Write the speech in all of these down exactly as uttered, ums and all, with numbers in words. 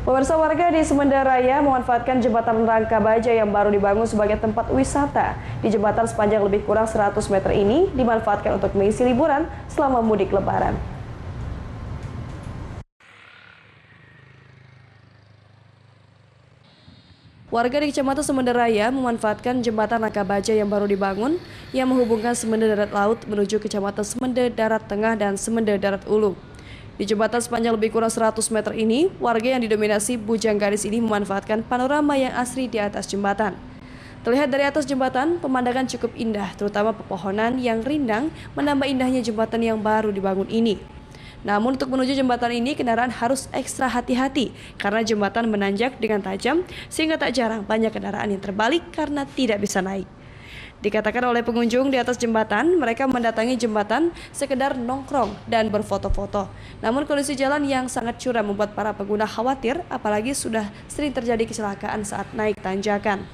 Pemirsa, warga di Semenda Raya memanfaatkan jembatan Rangka Baja yang baru dibangun sebagai tempat wisata. Di jembatan sepanjang lebih kurang seratus meter ini dimanfaatkan untuk mengisi liburan selama mudik Lebaran. Warga di Kecamatan Semenda Raya memanfaatkan jembatan Rangka Baja yang baru dibangun yang menghubungkan Semenda Darat Laut menuju Kecamatan Semenda Darat Tengah dan Semenda Darat Ulu. Di jembatan sepanjang lebih kurang seratus meter ini, warga yang didominasi bujang garis ini memanfaatkan panorama yang asri di atas jembatan. Terlihat dari atas jembatan, pemandangan cukup indah, terutama pepohonan yang rindang menambah indahnya jembatan yang baru dibangun ini. Namun untuk menuju jembatan ini, kendaraan harus ekstra hati-hati karena jembatan menanjak dengan tajam sehingga tak jarang banyak kendaraan yang terbalik karena tidak bisa naik. Dikatakan oleh pengunjung di atas jembatan, mereka mendatangi jembatan sekedar nongkrong dan berfoto-foto. Namun kondisi jalan yang sangat curam membuat para pengguna khawatir, apalagi sudah sering terjadi kecelakaan saat naik tanjakan.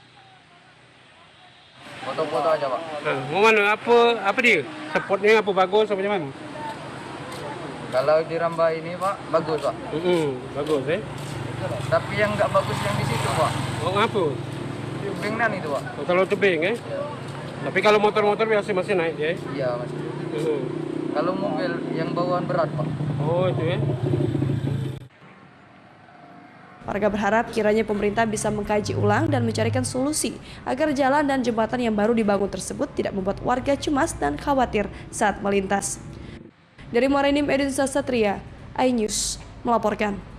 Foto-foto aja, Pak. Nah, mau mana apa apa dia? Spotnya apa bagus apa macam mana? Kalau di Rambah ini, Pak, bagus, Pak. Mm-hmm, bagus eh. Tapi yang nggak bagus yang di situ, Pak. Oh, apa? Tebingnan itu, Pak. Oh, kalau tebing eh. Ya. Tapi kalau motor-motor biasa masih naik ya. Iya, Mas. Mm-hmm. Kalau mobil yang bawaan berat, Pak. Oh, itu ya. Warga berharap kiranya pemerintah bisa mengkaji ulang dan mencarikan solusi agar jalan dan jembatan yang baru dibangun tersebut tidak membuat warga cemas dan khawatir saat melintas. Dari Muara Enim Edwin Satria, iNews melaporkan.